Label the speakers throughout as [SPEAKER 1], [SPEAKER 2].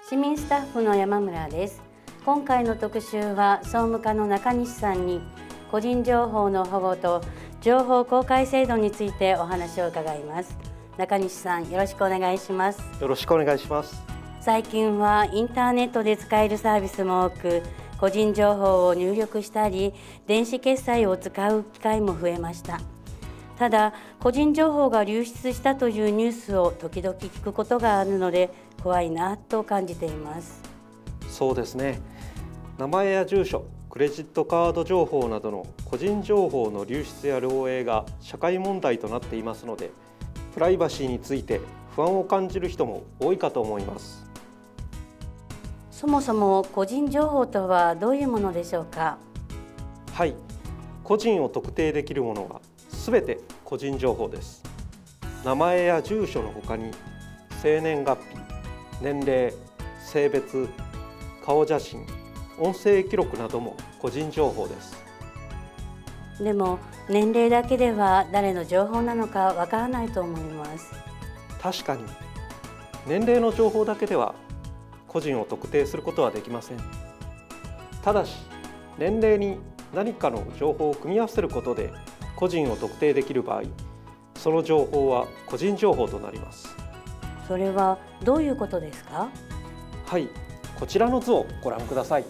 [SPEAKER 1] 市民スタッフの山村です。今回の特集は総務課の中西さんに個人情報の保護と情報公開制度についてお話を伺います。中西さん、よろしくお願いします。
[SPEAKER 2] よろしくお願いします。
[SPEAKER 1] 最近はインターネットで使えるサービスも多く、個人情報を入力したり電子決済を使う機会も増えました。ただ、個人情報が流出したというニュースを時々聞くことがあるので怖いなと感じています。
[SPEAKER 2] そうですね。名前や住所、クレジットカード情報などの個人情報の流出や漏洩が社会問題となっていますので、プライバシーについて不安を感じる人も多いかと思います。
[SPEAKER 1] そもそも個人情報とはどういうものでしょうか。
[SPEAKER 2] はい、個人を特定できるものはすべて個人情報です。名前や住所のほかに生年月日、年齢、性別、顔写真、音声記録なども個人情報です。
[SPEAKER 1] でも年齢だけでは誰の情報なのかわからないと思います。
[SPEAKER 2] 確かに年齢の情報だけでは個人を特定することはできません。ただし年齢に何かの情報を組み合わせることで個人を特定できる場合、その情報は個人情報となります。
[SPEAKER 1] それはどういうことですか。
[SPEAKER 2] はい、こちらの図をご覧ください。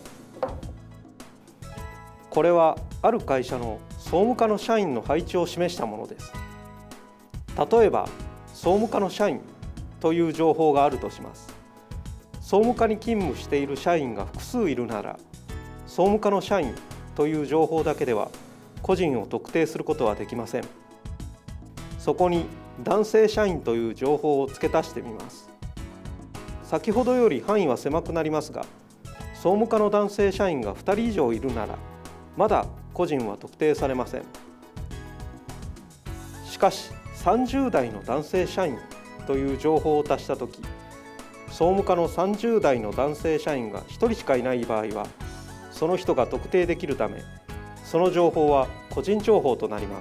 [SPEAKER 2] これはある会社の総務課の社員の配置を示したものです。例えば総務課の社員という情報があるとします。総務課に勤務している社員が複数いるなら、総務課の社員という情報だけでは個人を特定することはできません。そこに男性社員という情報を付け足してみます。先ほどより範囲は狭くなりますが、総務課の男性社員が2人以上いるならまだ個人は特定されません。しかし30代の男性社員という情報を足したとき、総務課の30代の男性社員が1人しかいない場合は、その人が特定できるため、その情報は個人情報となります。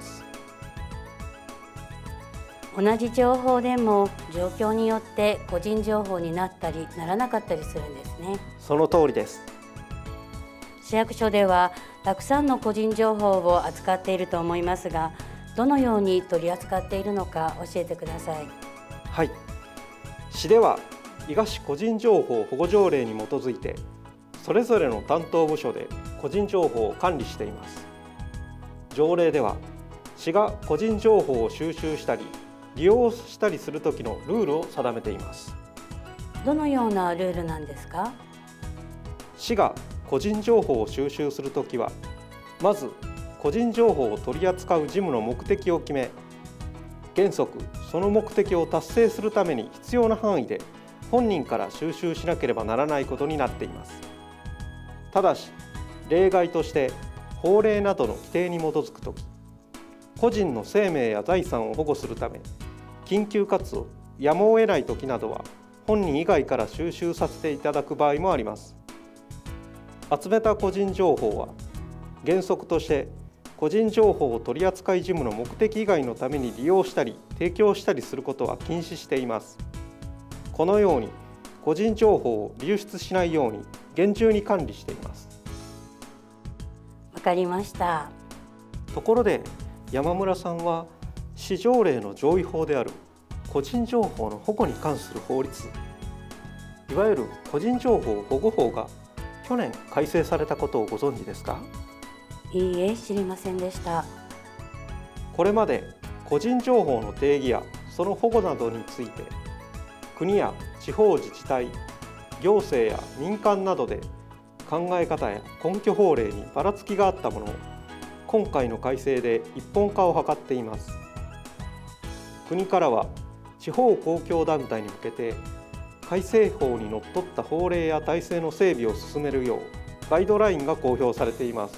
[SPEAKER 1] 同じ情報でも状況によって個人情報になったりならなかったりするんですね。
[SPEAKER 2] その通りです。
[SPEAKER 1] 市役所ではたくさんの個人情報を扱っていると思いますが、どのように取り扱っているのか教えてください。
[SPEAKER 2] はい、市では伊賀市個人情報保護条例に基づいてそれぞれの担当部署で個人情報を管理しています。条例では市が個人情報を収集したり利用したりする時のルールを定めています。
[SPEAKER 1] どのようなルールなんですか。
[SPEAKER 2] 市が個人情報を収集するときは、まず個人情報を取り扱う事務の目的を決め、原則その目的を達成するために必要な範囲で本人から収集しなければならないことになっています。ただし例外として法令などの規定に基づくとき、個人の生命や財産を保護するため緊急かつやむを得ないときなどは本人以外から収集させていただく場合もあります。集めた個人情報は原則として個人情報を取扱事務の目的以外のために利用したり提供したりすることは禁止しています。このように個人情報を流出しないように厳重に管理しています。
[SPEAKER 1] わかりました。
[SPEAKER 2] ところで山村さんは市条例の上位法である個人情報の保護に関する法律、いわゆる個人情報保護法が去年改正されたことをご存知ですか。
[SPEAKER 1] いいえ、知りませんでした。
[SPEAKER 2] これまで個人情報の定義やその保護などについて国や地方自治体、行政や民間などで考え方や根拠法令にばらつきがあったものを今回の改正で一本化を図っています。国からは地方公共団体に向けて改正法にのっとった法令や体制の整備を進めるようガイドラインが公表されています。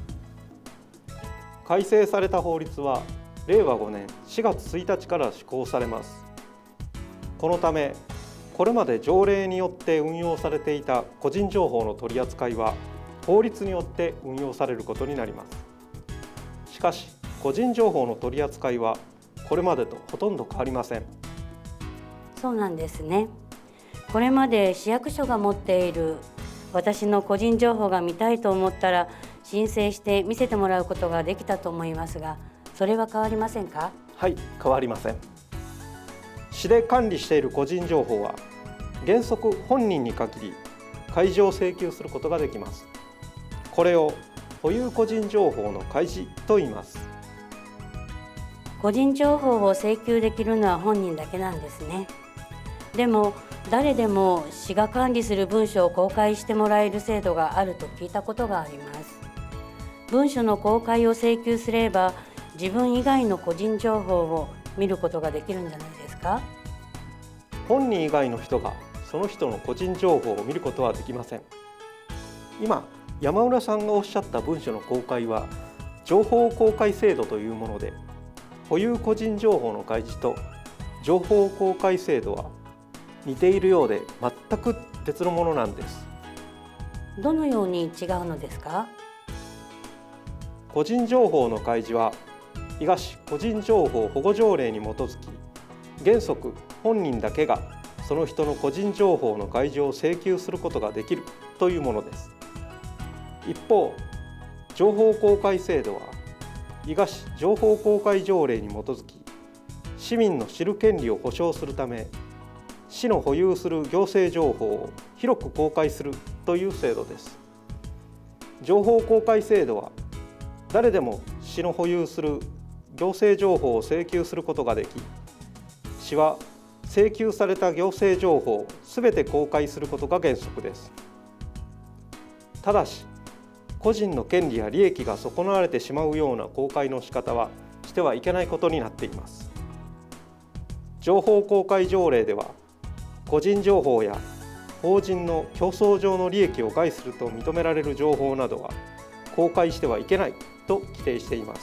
[SPEAKER 2] 改正された法律は令和5年4月1日から施行されます。このためこれまで条例によって運用されていた個人情報の取り扱いは法律によって運用されることになります。しかし個人情報の取り扱いはこれまでとほとんど変わりません。
[SPEAKER 1] そうなんですね。 これまで市役所が持っている私の個人情報が見たいと思ったら申請して見せてもらうことができたと思いますが、それは変わりませんか？
[SPEAKER 2] はい、変わりません。市で管理している個人情報は原則本人に限り開示を請求することができます。これを保有個人情報の開示と言います。
[SPEAKER 1] 個人情報を請求できるのは本人だけなんですね。でも誰でも市が管理する文書を公開してもらえる制度があると聞いたことがあります。文書の公開を請求すれば自分以外の個人情報を見ることができるんじゃないですか？
[SPEAKER 2] 本人以外の人がその人の個人情報を見ることはできません。今山浦さんがおっしゃった文書の公開は情報公開制度というもので、保有個人情報の開示と情報公開制度は似ているようで全く別のものなんです。
[SPEAKER 1] どのように違うのですか？
[SPEAKER 2] 個人情報の開示は伊賀市個人情報保護条例に基づき、原則本人だけがその人の個人情報の開示を請求することができるというものです。一方、情報公開制度は伊賀市情報公開条例に基づき、市民の知る権利を保障するため市の保有する行政情報を広く公開するという制度です。情報公開制度は誰でも市の保有する行政情報を請求することができ、市は請求された行政情報をすべて公開することが原則です。ただし、個人の権利や利益が損なわれてしまうような公開の仕方はしてはいけないことになっています。情報公開条例では、個人情報や法人の競争上の利益を害すると認められる情報などは公開してはいけないと規定しています。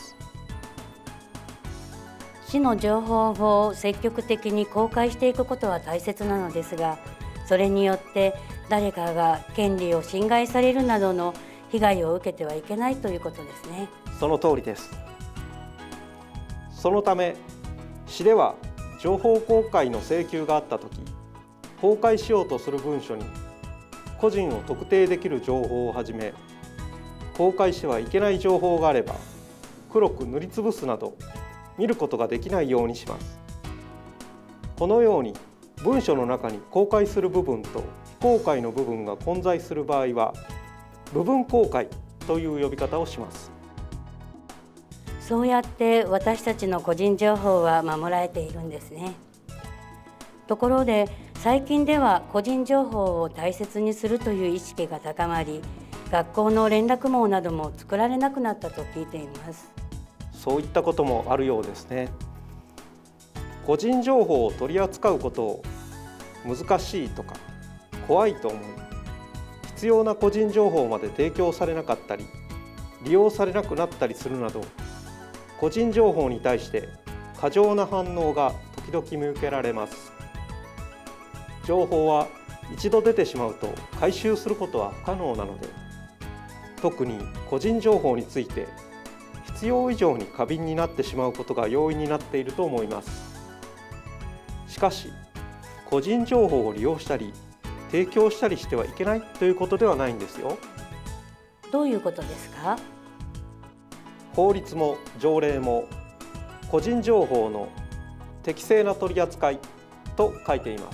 [SPEAKER 1] 市の情報を積極的に公開していくことは大切なのですが、それによって誰かが権利を侵害されるなどの被害を受けてはいけないということですね。
[SPEAKER 2] その通りです。そのため、市では情報公開の請求があったとき、公開しようとする文書に個人を特定できる情報をはじめ、公開してはいけない情報があれば黒く塗りつぶすなど見ることができないようにします。このように文書の中に公開する部分と非公開の部分が混在する場合は部分公開という呼び方をします。
[SPEAKER 1] そうやって私たちの個人情報は守られているんですね。ところで最近では個人情報を大切にするという意識が高まり、学校の連絡網なども作られなくなったと聞いています。
[SPEAKER 2] そういったこともあるようですね。個人情報を取り扱うことを難しいとか怖いと思い、必要な個人情報まで提供されなかったり利用されなくなったりするなど、個人情報に対して過剰な反応が時々見受けられます。情報は一度出てしまうと回収することは不可能なので、特に個人情報について必要以上に過敏になってしまうことが要因になっていると思います。しかし、個人情報を利用したり提供したりしてはいけないということではないんですよ。
[SPEAKER 1] どういうことですか？
[SPEAKER 2] 法律も条例も個人情報の適正な取り扱いと書いています。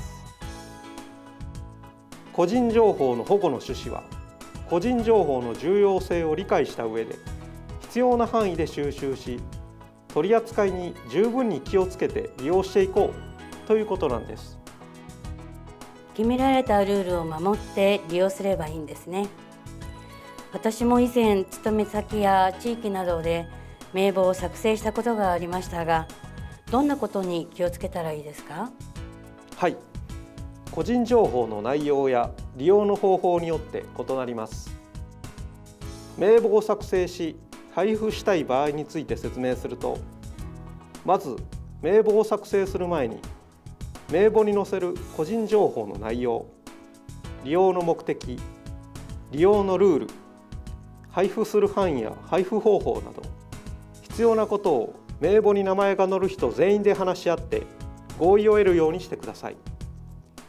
[SPEAKER 2] 個人情報の保護の趣旨は、個人情報の重要性を理解した上で必要な範囲で収集し、取り扱いに十分に気をつけて利用していこうということなんです。
[SPEAKER 1] 決められたルールを守って利用すればいいんですね。私も以前勤め先や地域などで名簿を作成したことがありましたが、どんなことに気をつけたらいいですか？
[SPEAKER 2] はい、個人情報の内容や利用の方法によって異なります。名簿を作成し配布したい場合について説明すると、まず名簿を作成する前に名簿に載せる個人情報の内容、利用の目的、利用のルール、配布する範囲や配布方法など必要なことを名簿に名前が載る人全員で話し合って合意を得るようにしてください。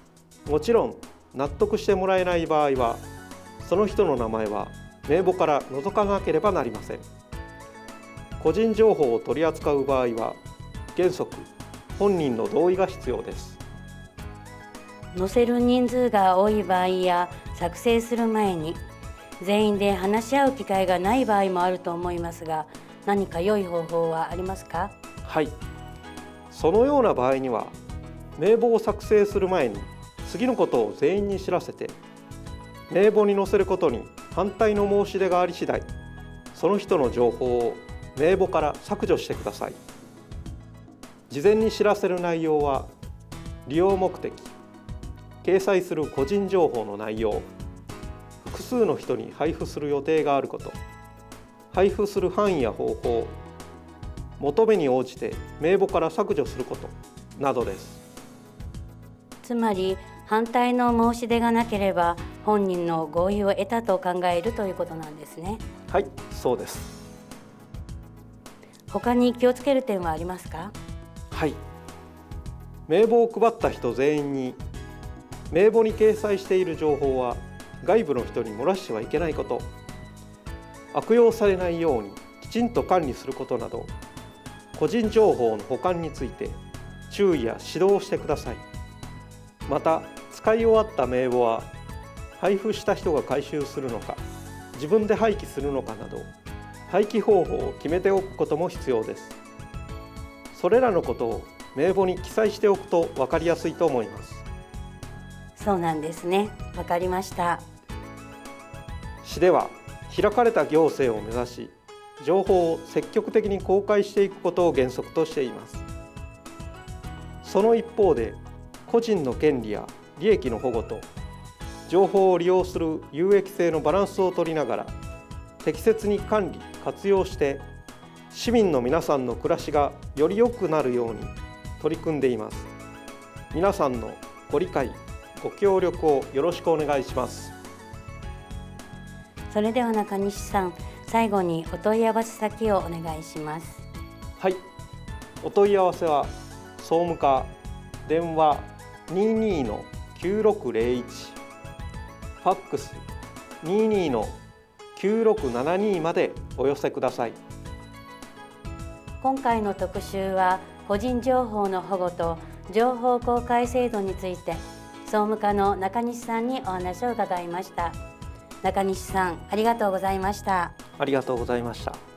[SPEAKER 2] もちろん納得してもらえない場合は、その人の名前は名簿から除かなければなりません。個人情報を取り扱う場合は、原則本人の同意が必要です。
[SPEAKER 1] 載せる人数が多い場合や作成する前に全員で話し合う機会がない場合もあると思いますが、何か良い方法はありますか？
[SPEAKER 2] はい、そのような場合には、名簿を作成する前に次のことを全員に知らせて、名簿に載せることに反対の申し出があり次第、その人の情報を名簿から削除してください。事前に知らせる内容は、利用目的、掲載する個人情報の内容、複数の人に配布する予定があること、配布する範囲や方法、求めに応じて名簿から削除することなどです。
[SPEAKER 1] つまり反対の申し出がなければ本人の合意を得たと考えるということなんですね。
[SPEAKER 2] はい、そうです。
[SPEAKER 1] 他に気をつける点はありますか？
[SPEAKER 2] はい、名簿を配った人全員に、名簿に掲載している情報は外部の人に漏らしてはいけないこと、悪用されないようにきちんと管理することなど、個人情報の保管について注意や指導をしてください。また、使い終わった名簿は配布した人が回収するのか、自分で廃棄するのかなど、廃棄方法を決めておくことも必要です。それらのことを名簿に記載しておくと分かりやすいと思います。
[SPEAKER 1] そうなんですね。わかりました。
[SPEAKER 2] 市では開かれた行政を目指し、情報を積極的に公開していくことを原則としています。その一方で、個人の権利や利益の保護と情報を利用する有益性のバランスを取りながら、適切に管理・活用して市民の皆さんの暮らしがより良くなるように取り組んでいます。皆さんのご理解・ご協力をよろしくお願いします。
[SPEAKER 1] それでは中西さん、最後にお問い合わせ先をお願いします。
[SPEAKER 2] はい、お問い合わせは総務課電話 22-9601、ファックス 22-9672 までお寄せください。
[SPEAKER 1] 今回の特集は個人情報の保護と情報公開制度について、総務課の中西さんにお話を伺いました。中西さん、ありがとうございました。
[SPEAKER 2] ありがとうございました。